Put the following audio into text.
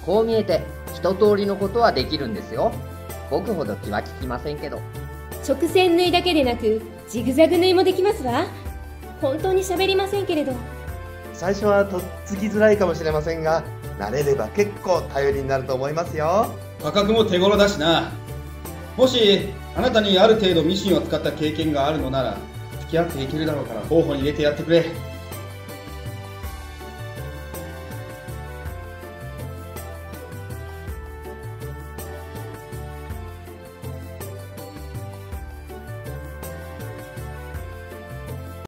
こう見えて一通りのことはできるんですよ。僕ほど気は利きませんけど。 直線縫いだけでなくジグザグ縫いもできますわ。本当に喋りませんけれど。 最初はとっつきづらいかもしれませんが、慣れれば結構頼りになると思いますよ。 価格も手頃だしな。もしあなたにある程度ミシンを使った経験があるのなら付き合っていけるだろうから候補に入れてやってくれ。